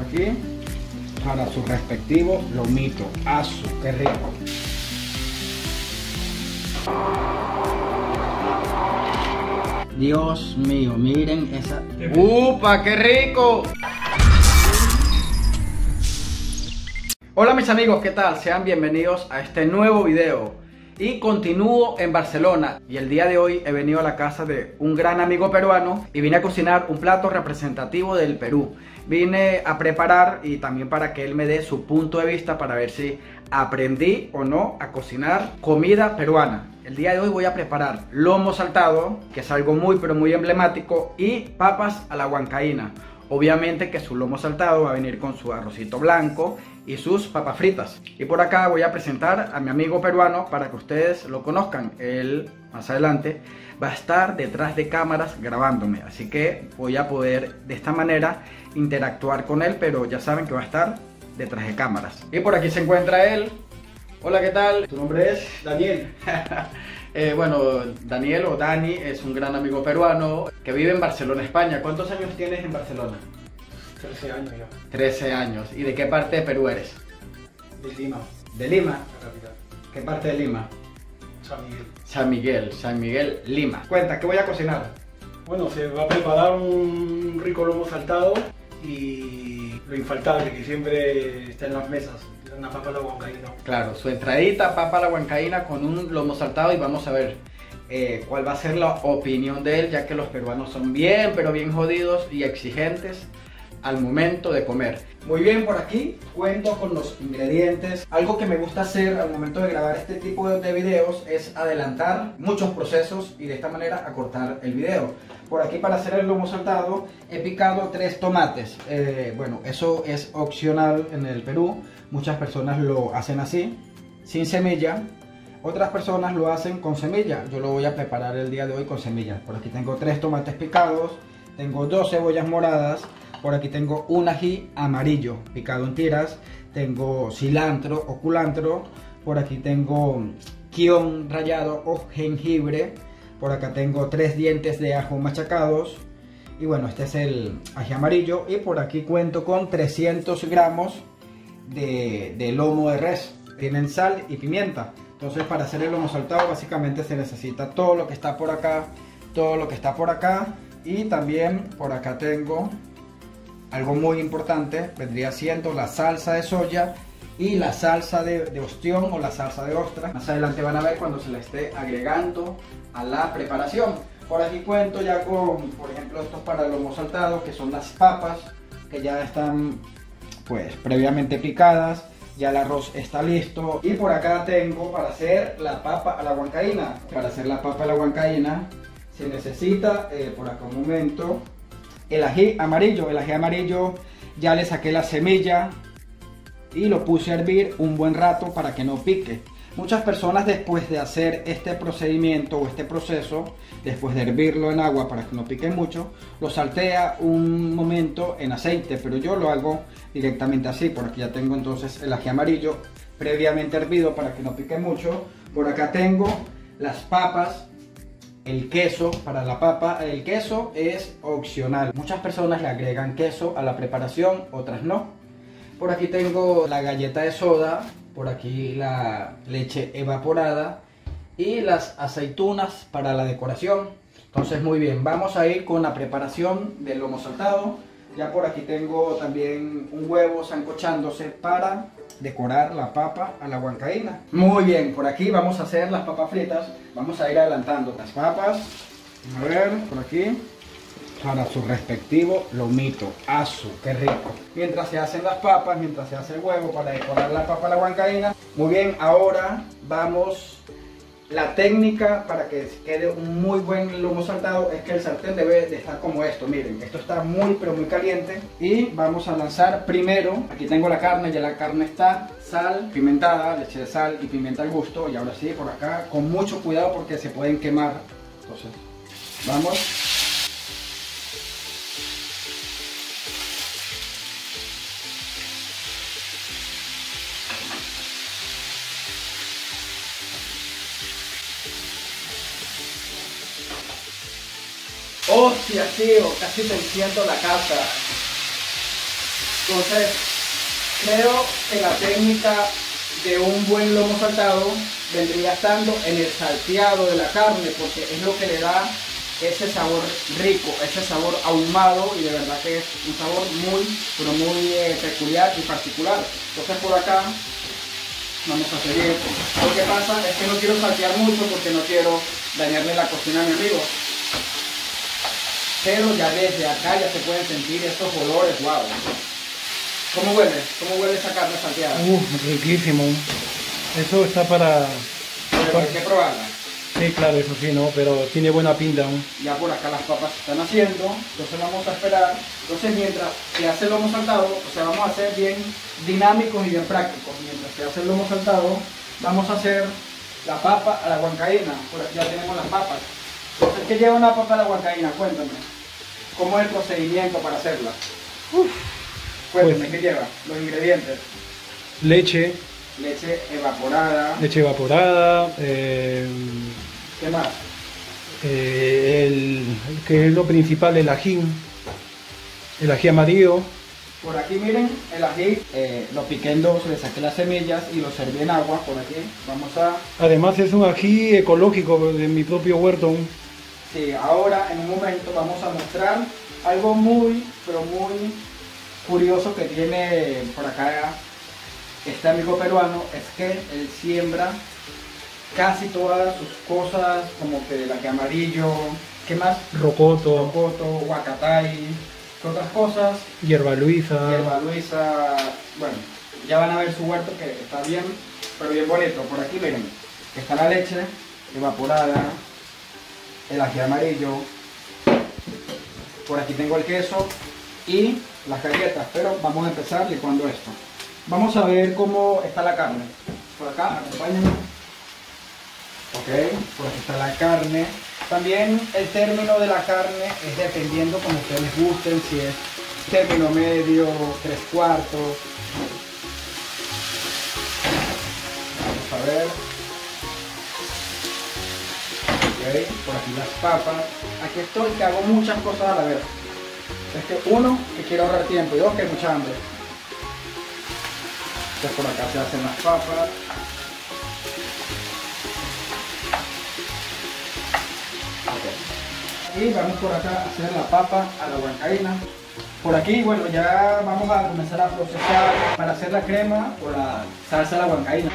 aquí para su respectivo lomito. ¡Asu! ¡Qué rico! Dios mío, miren esa... ¡Upa! ¡Qué rico! Hola mis amigos, ¿qué tal? Sean bienvenidos a este nuevo video. Y continúo en Barcelona y el día de hoy he venido a la casa de un gran amigo peruano y vine a cocinar un plato representativo del Perú. Vine a preparar y también para que él me dé su punto de vista para ver si aprendí o no a cocinar comida peruana. El día de hoy voy a preparar lomo saltado, que es algo muy pero muy emblemático, y papas a la huancaína. Obviamente que su lomo saltado va a venir con su arrocito blanco y sus papas fritas. Y por acá voy a presentar a mi amigo peruano para que ustedes lo conozcan. Él más adelante va a estar detrás de cámaras grabándome, así que voy a poder de esta manera interactuar con él, pero ya saben que va a estar detrás de cámaras. Y por aquí se encuentra él. Hola, ¿qué tal? ¿Tu nombre es? Daniel. Bueno, Daniel o Dani es un gran amigo peruano que vive en Barcelona, España. ¿Cuántos años tienes en Barcelona? 13 años ya. 13 años. ¿Y de qué parte de Perú eres? De Lima, ¿De Lima? la capital. ¿Qué parte de Lima? San Miguel. San Miguel, Lima. Cuenta, ¿qué voy a cocinar? Bueno, se va a preparar un rico lomo saltado y lo infaltable que siempre está en las mesas, una papa a la huancaína. Claro, su entradita, papa a la huancaína con un lomo saltado y vamos a ver cuál va a ser la opinión de él, ya que los peruanos son bien, pero bien jodidos y exigentes al momento de comer. Muy bien, por aquí cuento con los ingredientes. Algo que me gusta hacer al momento de grabar este tipo de videos es adelantar muchos procesos y de esta manera acortar el video. Por aquí, para hacer el lomo saltado, he picado 3 tomates. Bueno, eso es opcional en el Perú. Muchas personas lo hacen así, sin semilla. Otras personas lo hacen con semilla. Yo lo voy a preparar el día de hoy con semilla. Por aquí tengo 3 tomates picados, tengo 2 cebollas moradas. Por aquí tengo un ají amarillo picado en tiras, tengo cilantro o culantro, por aquí tengo kion rallado o jengibre, por acá tengo 3 dientes de ajo machacados y bueno, este es el ají amarillo, y por aquí cuento con 300 gramos de lomo de res. Tienen sal y pimienta. Entonces, para hacer el lomo saltado básicamente se necesita todo lo que está por acá, todo lo que está por acá, y también por acá tengo algo muy importante, vendría siendo la salsa de soya y la salsa de ostión o la salsa de ostra. Más adelante van a ver cuando se la esté agregando a la preparación. Por aquí cuento ya con, por ejemplo, estos para el lomo saltado, que son las papas, que ya están pues previamente picadas. Ya el arroz está listo. Y por acá tengo para hacer la papa a la huancaína. Para hacer la papa a la huancaína se necesita, por acá un momento, el ají amarillo. El ají amarillo ya le saqué la semilla y lo puse a hervir un buen rato para que no pique. Muchas personas, después de hacer este procedimiento o este proceso, después de hervirlo en agua para que no pique mucho, lo saltea un momento en aceite, pero yo lo hago directamente así. Por aquí ya tengo entonces el ají amarillo previamente hervido para que no pique mucho. Por acá tengo las papas, el queso para la papa. El queso es opcional. Muchas personas le agregan queso a la preparación, otras no. Por aquí tengo la galleta de soda, por aquí la leche evaporada y las aceitunas para la decoración. Entonces, muy bien, vamos a ir con la preparación del lomo saltado. Ya por aquí tengo también un huevo sancochándose para decorar la papa a la huancaína. Muy bien, por aquí vamos a hacer las papas fritas. Vamos a ir adelantando las papas. A ver, por aquí, para su respectivo lomito. ¡Asu! ¡Qué rico! Mientras se hacen las papas, mientras se hace el huevo para decorar la papa a la huancaína. Muy bien, ahora vamos. La técnica para que quede un muy buen lomo saltado es que el sartén debe de estar como esto. Miren, esto está muy pero muy caliente. Y vamos a lanzar primero, aquí tengo la carne, ya la carne está, sal, pimentada, leche de sal y pimienta al gusto. Y ahora sí, por acá, con mucho cuidado porque se pueden quemar. Entonces, vamos. ¡Hostia, tío! Casi te enciendo la casa. Entonces, creo que la técnica de un buen lomo saltado vendría estando en el salteado de la carne, porque es lo que le da ese sabor rico, ese sabor ahumado, y de verdad que es un sabor muy, pero muy peculiar y particular. Entonces por acá vamos a seguir. Lo que pasa es que no quiero saltear mucho porque no quiero dañarle la cocina a mi amigo. Pero ya desde acá ya se pueden sentir estos olores, wow. ¿Cómo huele? ¿Cómo huele esa carne salteada? Riquísimo. Eso está para... Pero hay que probarla. Sí, claro, eso sí, ¿no? Pero tiene buena pinta, ¿no? Ya por acá las papas se están haciendo, entonces vamos a esperar. Entonces mientras se hace el lomo saltado, o sea, vamos a ser bien dinámicos y bien prácticos. Mientras se hace el lomo saltado, vamos a hacer la papa a la huancaína. Por aquí ya tenemos las papas. Entonces, ¿qué lleva una papa a la huancaína? Cuéntame. ¿Cómo es el procedimiento para hacerla? Cuéntame, pues, ¿qué lleva? Los ingredientes. Leche. Leche evaporada. Leche evaporada. ¿Qué más? Que es lo principal, el ají amarillo. Por aquí miren, el ají, lo piqué en dos, le saqué las semillas y lo serví en agua. Por aquí vamos a... Además es un ají ecológico de mi propio huerto. Sí, ahora en un momento vamos a mostrar algo muy, pero muy curioso que tiene por acá este amigo peruano, es que él siembra casi todas sus cosas, como que el ají amarillo, ¿qué más? Rocoto, huacatay, ¿qué otras cosas? Hierba Luisa, bueno, ya van a ver su huerto que está bien, pero bien bonito. Por aquí miren, está la leche evaporada, el ají amarillo, por aquí tengo el queso y las galletas, pero vamos a empezar licuando esto. Vamos a ver cómo está la carne. Por acá, acompáñenme. Ok, por aquí está la carne. También el término de la carne es dependiendo como ustedes les gusten, si es término medio, 3/4. Vamos a ver. Ok, por aquí las papas. Aquí estoy que hago muchas cosas a la vez. Es que uno, que quiero ahorrar tiempo, y dos, que hay mucha hambre. Entonces por acá se hacen las papas. Okay. Y vamos por acá a hacer la papa a la huancaína. Por aquí, bueno, ya vamos a comenzar a procesar para hacer la crema o la salsa a la huancaína.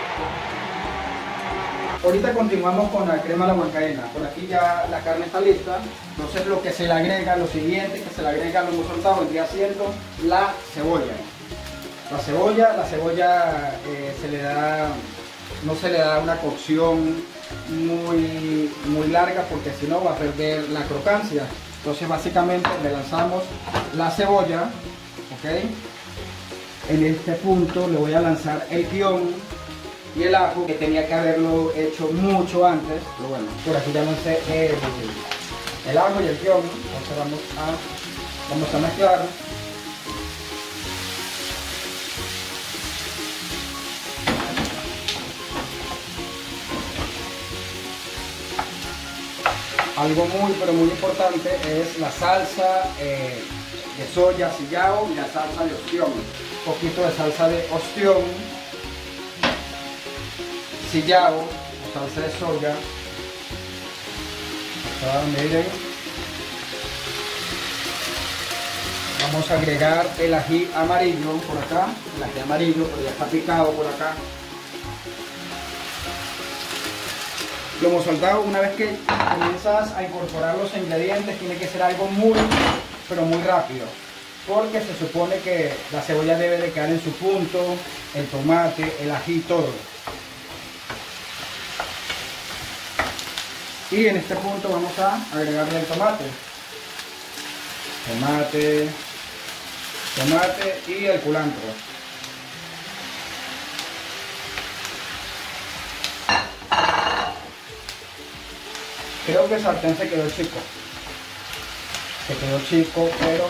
Ahorita continuamos con la crema a la huancaína. Por aquí ya la carne está lista. Entonces lo que se le agrega, lo siguiente que se le agrega al lomo saltado vendría siendo la cebolla. La cebolla se le da, no se le da una cocción muy larga porque si no va a perder la crocancia. Entonces básicamente le lanzamos la cebolla, ¿ok? En este punto le voy a lanzar el guión y el ajo, que tenía que haberlo hecho mucho antes, pero bueno, por aquí ya lancé el ajo y el guión. Entonces vamos a mezclar. Algo muy, pero muy importante es la salsa de soya sillao y la salsa de ostión. Un poquito de salsa de ostión, sillao o salsa de soya. Acá, miren. Vamos a agregar el ají amarillo por acá. El ají amarillo, pero ya está picado por acá. Lomo saltado, una vez que comienzas a incorporar los ingredientes, tiene que ser algo muy, pero muy rápido, porque se supone que la cebolla debe de quedar en su punto, el tomate, el ají, todo. Y en este punto vamos a agregarle el tomate. Tomate y el culantro. Creo que el sartén se quedó chico. Pero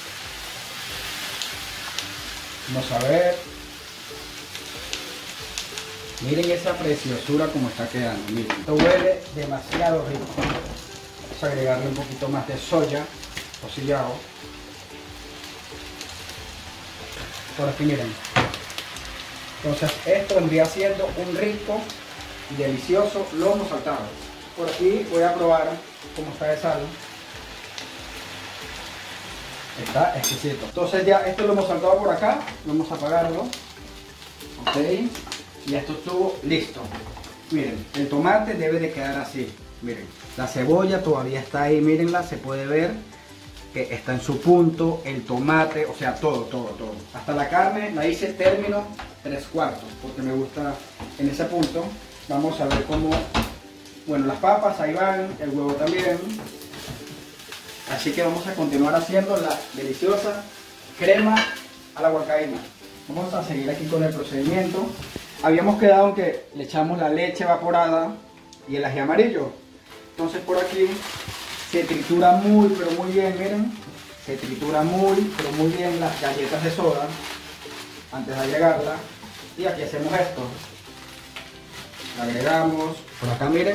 vamos a ver. Miren esa preciosura como está quedando. Miren, esto huele demasiado rico. Vamos a agregarle un poquito más de soya o sillao. por aquí miren. Entonces esto vendría siendo un rico y delicioso lomo saltado. Por aquí voy a probar cómo está de sal. Está exquisito. Entonces ya esto lo hemos saltado por acá, vamos a apagarlo. Ok, y esto estuvo listo. Miren, el tomate debe de quedar así. Miren, la cebolla todavía está ahí, mírenla, se puede ver que está en su punto, el tomate, o sea, todo. Hasta la carne la hice término 3/4, porque me gusta en ese punto. Vamos a ver cómo, bueno, las papas ahí van, el huevo también. Así que vamos a continuar haciendo la deliciosa crema a la huancaína. Vamos a seguir aquí con el procedimiento. Habíamos quedado en que le echamos la leche evaporada y el ají amarillo. Entonces por aquí se tritura muy, pero muy bien, miren. Se tritura muy, pero muy bien las galletas de soda antes de agregarla. Y aquí hacemos esto. La agregamos por acá, miren.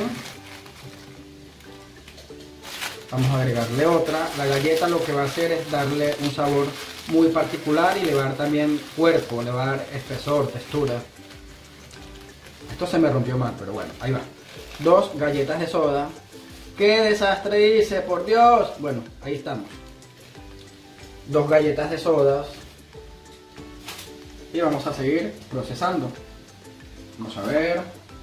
Vamos a agregarle otra. La galleta lo que va a hacer es darle un sabor muy particular y le va a dar también cuerpo, le va a dar espesor, textura. Esto se me rompió mal, pero bueno, ahí va. 2 galletas de soda. ¡Qué desastre hice, por Dios! Bueno, ahí estamos. 2 galletas de sodas. Y vamos a seguir procesando. Vamos a ver.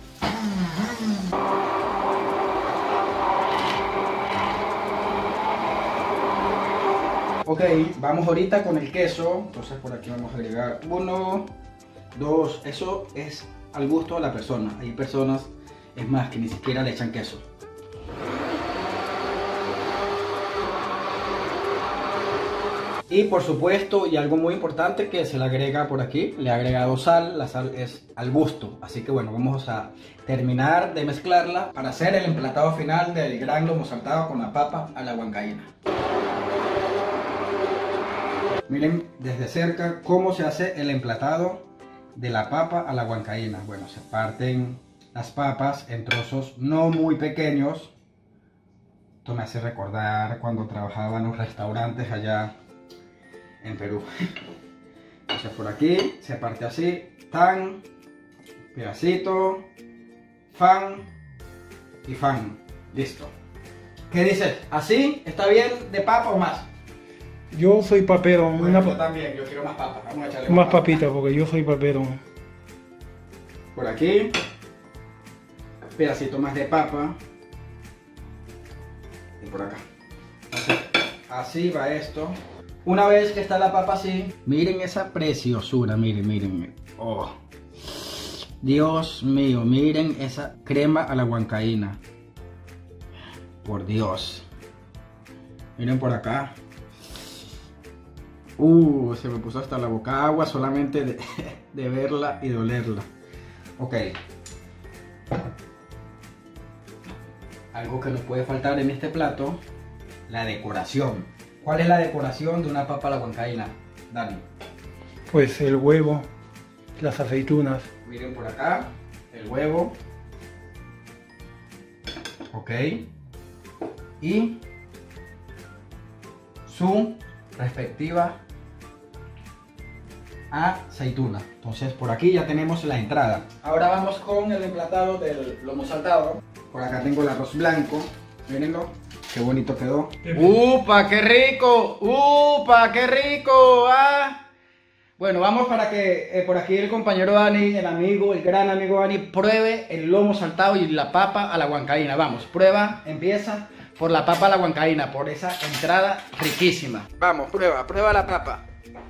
Ok, vamos ahorita con el queso. Entonces por aquí vamos a agregar 1, 2. Eso es al gusto de la persona. Hay personas, es más, que ni siquiera le echan queso. Y por supuesto, y algo muy importante que se le agrega por aquí, le he agregado sal. La sal es al gusto. Así que bueno, vamos a terminar de mezclarla para hacer el emplatado final del gran lomo saltado con la papa a la huancaína. Miren desde cerca cómo se hace el emplatado de la papa a la huancaína. Bueno, se parten las papas en trozos no muy pequeños. Esto me hace recordar cuando trabajaba en los restaurantes allá en Perú. Entonces por aquí se parte así, tan, pedacito, fan y fan. Listo. ¿Qué dices? ¿Así? ¿Está bien de papa o más? Yo soy papero. Bueno, yo también, yo quiero más papas. Vamos a echarle Más papita, porque yo soy papero. Por aquí, pedacito más de papa. Y por acá. Así va esto. Una vez que está la papa así, miren esa preciosura, miren. Oh, Dios mío, miren esa crema a la huancaína. Por Dios. Miren por acá. Se me puso hasta la boca agua solamente de verla y de olerla. Ok. Algo que no puede faltar en este plato, la decoración. ¿Cuál es la decoración de una papa a la huancaína, Dani? Pues el huevo, las aceitunas. Miren por acá, el huevo. Ok. Y su respectiva aceituna. Entonces por aquí ya tenemos la entrada. Ahora vamos con el emplatado del lomo saltado. Por acá tengo el arroz blanco. Mírenlo. Qué bonito quedó. ¡Upa, qué rico! ¡Upa, qué rico! ¡Ah! Bueno, vamos para que por aquí el compañero Dani, el amigo, el gran amigo Dani, pruebe el lomo saltado y la papa a la huancaína. Vamos, prueba, empieza por la papa a la huancaína, por esa entrada riquísima. Vamos, prueba la papa.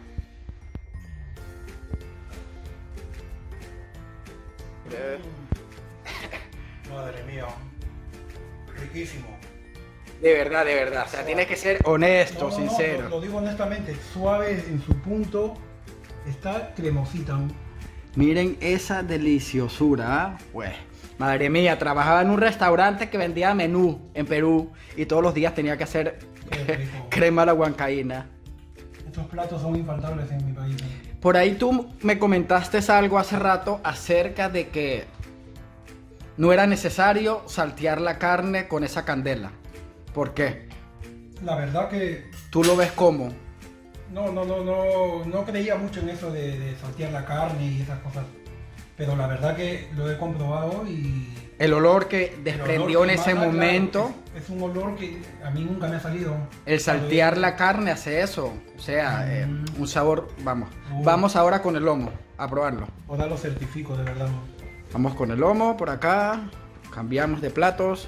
Madre mía, riquísimo. De verdad, o sea, tienes que ser honesto, sincero. Lo digo honestamente, suave en su punto, está cremosita. Miren esa deliciosura, pues. Madre mía, trabajaba en un restaurante que vendía menú en Perú y todos los días tenía que hacer crema a la huancaína. Estos platos son infaltables en mi país. Por ahí tú me comentaste algo hace rato acerca de que no era necesario saltear la carne con esa candela. ¿Por qué? La verdad que... ¿Tú lo ves como? no creía mucho en eso de saltear la carne y esas cosas. Pero la verdad que lo he comprobado y... El olor que desprendió en ese momento. Claro, es un olor que a mí nunca me ha salido. El saltear la carne hace eso. O sea, un sabor, vamos. Vamos ahora con el lomo, a probarlo. Ahora lo certifico, de verdad. Vamos con el lomo por acá. Cambiamos de platos.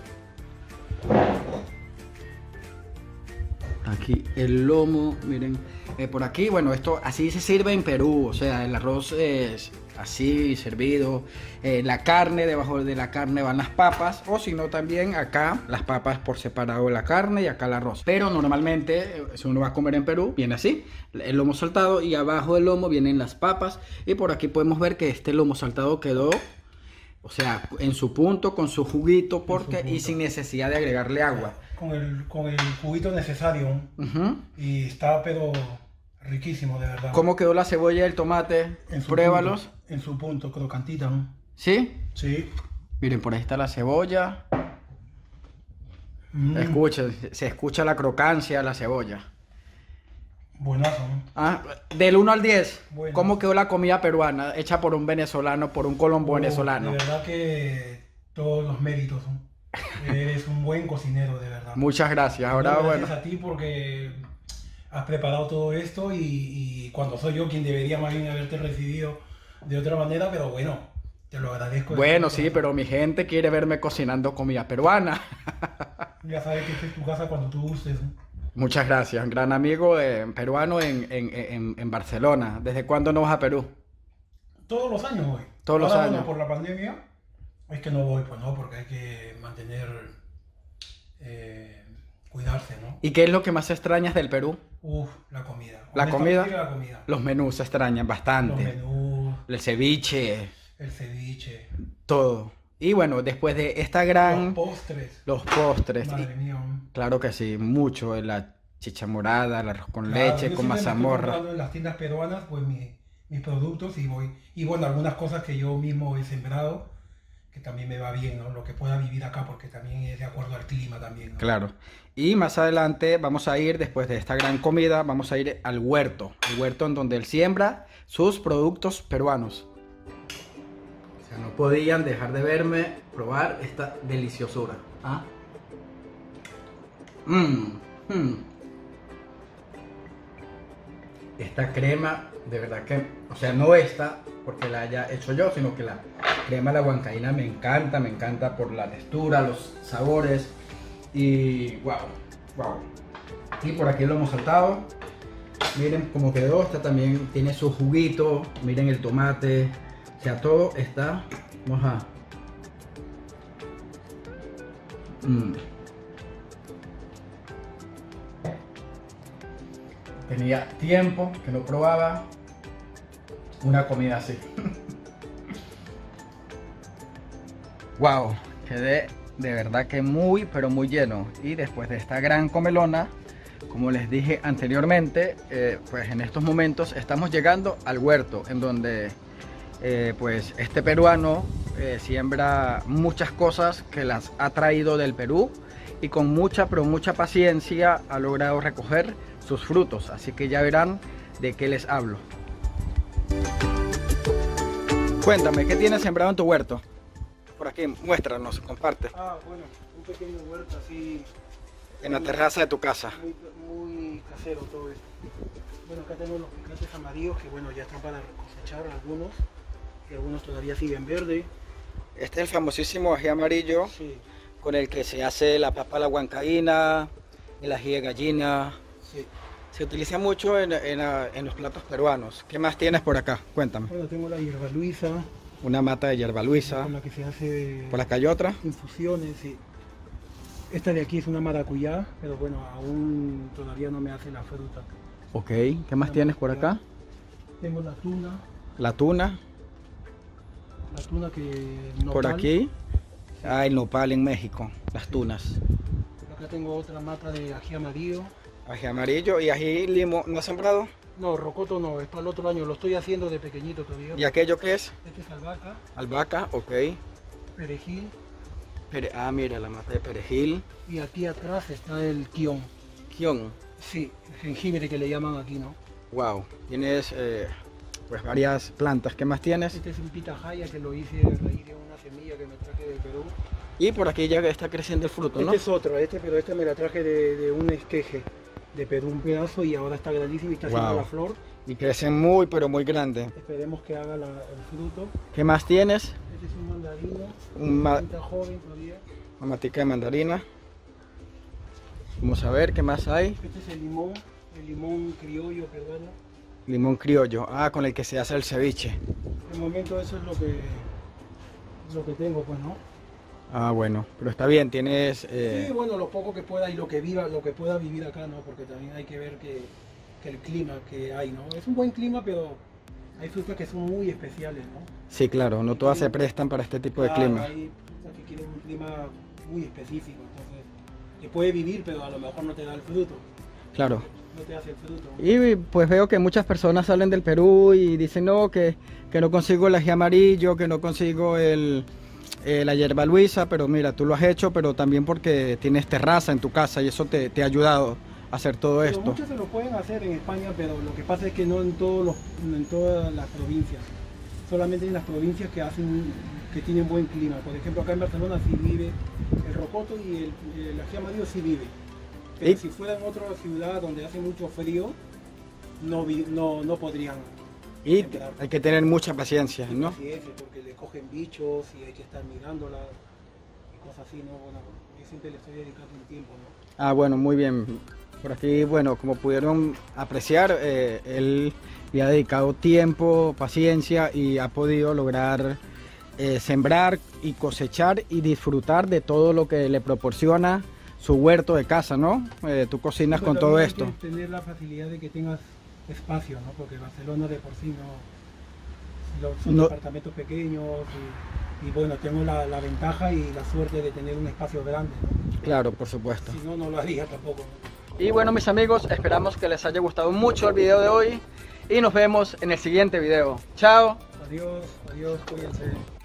Aquí el lomo, miren. Por aquí, bueno, esto así se sirve en Perú. O sea, el arroz es así servido, la carne, debajo de la carne van las papas, o si no también acá las papas por separado, la carne y acá el arroz. Pero normalmente si uno va a comer en Perú viene así, el lomo saltado y abajo del lomo vienen las papas, y por aquí podemos ver que este lomo saltado quedó, o sea, en su punto, con su juguito, porque y sin necesidad de agregarle agua. Con el juguito necesario. Y está pero riquísimo, de verdad. ¿Cómo quedó la cebolla y el tomate? Pruébalos. Punto, en su punto, crocantita, ¿no? ¿Sí? Sí. Miren, por ahí está la cebolla. Escuchen, se escucha la crocancia de la cebolla. Buenazo, ¿no? Del 1 al 10, bueno. ¿Cómo quedó la comida peruana hecha por un venezolano, por un colombo venezolano? De verdad que todos los méritos, ¿no? Eres un buen cocinero, de verdad. Muchas gracias. Ahora, gracias bueno, a ti porque has preparado todo esto y cuando soy yo quien debería más bien haberte recibido de otra manera, pero bueno, te lo agradezco. Bueno, sí, pero mi gente quiere verme cocinando comida peruana. Ya sabes que esta es tu casa cuando tú gustes, ¿no? Muchas gracias, un gran amigo peruano en Barcelona. ¿Desde cuándo no vas a Perú? Todos los años voy. Todos los años. Por la pandemia es que no voy, pues no, porque hay que mantener, cuidarse, ¿no? ¿Y qué es lo que más extrañas del Perú? La comida. ¿La comida? La comida. Los menús se extrañan bastante. Los menús. El ceviche. El ceviche. Todo. Y bueno, después de esta gran... Los postres. Madre mía. Claro que sí, mucho. La chicha morada, el arroz con leche, con mazamorra. En las tiendas peruanas, pues mis productos y voy. Y bueno, algunas cosas que yo mismo he sembrado, que también me va bien, ¿no? Lo que pueda vivir acá, porque también es de acuerdo al clima también, ¿no? Claro. Y más adelante vamos a ir, después de esta gran comida, vamos a ir al huerto. El huerto en donde él siembra sus productos peruanos. O sea, no podían dejar de verme probar esta deliciosura. Esta crema, de verdad que, o sea, no esta porque la haya hecho yo, sino que la crema de la huancaína me encanta por la textura, los sabores y wow. Y por aquí lo hemos saltado. Miren cómo quedó. Esta también tiene su juguito. Miren el tomate. O sea, todo está. Vamos a. Tenía tiempo que no probaba una comida así. Wow, quedé de verdad que muy, pero muy lleno. Y después de esta gran comelona, como les dije anteriormente, pues en estos momentos estamos llegando al huerto, en donde pues este peruano siembra muchas cosas que las ha traído del Perú y con mucha, pero mucha paciencia ha logrado recoger sus frutos. Así que ya verán de qué les hablo. Cuéntame, ¿qué tienes sembrado en tu huerto? Por aquí, muéstranos, comparte. Bueno, un pequeño huerto así. En la terraza de tu casa. Muy casero todo esto. Bueno, acá tenemos los picantes amarillos que bueno, ya están para cosechar algunos. Y algunos todavía siguen verde. Este es el famosísimo ají amarillo, sí, con el que se hace la papa a la huancaína, el ají de gallina. Sí. Se utiliza mucho en los platos peruanos. ¿Qué más tienes por acá? Cuéntame. Bueno, tengo la hierba luisa. Una mata de hierba luisa. Con la que se hace... ¿Por acá hay otra? Infusiones, sí. Esta de aquí es una maracuyá, pero bueno, aún todavía no me hace la fruta. Ok, ¿qué más tienes por acá? Tengo la tuna. La tuna. La tuna que... Nopal. Por aquí. El nopal en México, las tunas. Acá tengo otra mata de ají amarillo. Ají amarillo y ají limo. ¿No has sembrado? No, rocoto no, es para el otro año, lo estoy haciendo de pequeñito todavía. ¿Y aquello qué es? Este es albahaca. Albahaca, ok. Perejil. Mira, la mata de perejil. Y aquí atrás está el kion. ¿Kion? Sí, el jengibre que le llaman aquí, ¿no? Wow, tienes pues varias plantas. ¿Qué más tienes? Este es un pitahaya que lo hice a raíz de una semilla que me traje de Perú. Y por aquí ya está creciendo el fruto, ¿no? Este es otro, pero este me la traje de un esqueje de Perú, un pedazo, y ahora está grandísimo y está haciendo la flor. Y crecen muy, pero muy grande. Esperemos que haga el fruto. ¿Qué más tienes? Este es un mandarino, Un joven todavía. Una matica de mandarina. Vamos a ver qué más hay. Este es el limón criollo peruano. Limón criollo, con el que se hace el ceviche. De momento eso es lo que tengo, pues, ¿no? Bueno, pero está bien, tienes... Sí, bueno, lo poco que pueda y lo que pueda vivir acá, ¿no? Porque también hay que ver que el clima que hay, ¿no? Es un buen clima, pero hay frutas que son muy especiales, ¿no? Sí, claro, no todas se prestan para este tipo de clima. Hay frutas que quieren un clima muy específico, entonces, que puede vivir, pero a lo mejor no te da el fruto. Claro. No te hace el fruto. Y pues veo que muchas personas salen del Perú y dicen, no, que no consigo el ají amarillo, que no consigo la hierba luisa, pero mira, tú lo has hecho, pero también porque tienes terraza en tu casa y eso te ha ayudado a hacer todo esto. Muchos se lo pueden hacer en España, pero lo que pasa es que no en todas las provincias. Solamente en las provincias que tienen buen clima. Por ejemplo, acá en Barcelona sí vive el rocoto y el ají amarillo sí vive. Pero si fuera en otra ciudad donde hace mucho frío, no podrían. Y hay que tener mucha paciencia, ¿no? Paciencia, porque le cogen bichos y hay que estar mirándola y cosas así, ¿no? Bueno, yo siempre le estoy dedicando un tiempo, ¿no? Bueno, muy bien. Por aquí, bueno, como pudieron apreciar, él le ha dedicado tiempo, paciencia y ha podido lograr sembrar y cosechar y disfrutar de todo lo que le proporciona su huerto de casa, ¿no? Tú cocinas con todo esto. Hay que tener la facilidad de que tengas espacio, ¿no? Porque Barcelona de por sí son departamentos pequeños y bueno, tengo la ventaja y la suerte de tener un espacio grande, ¿no? Claro, por supuesto. Si no, no lo haría tampoco, ¿no? Y bueno, mis amigos, esperamos que les haya gustado mucho el video de hoy y nos vemos en el siguiente video. Chao. Adiós, cuídense.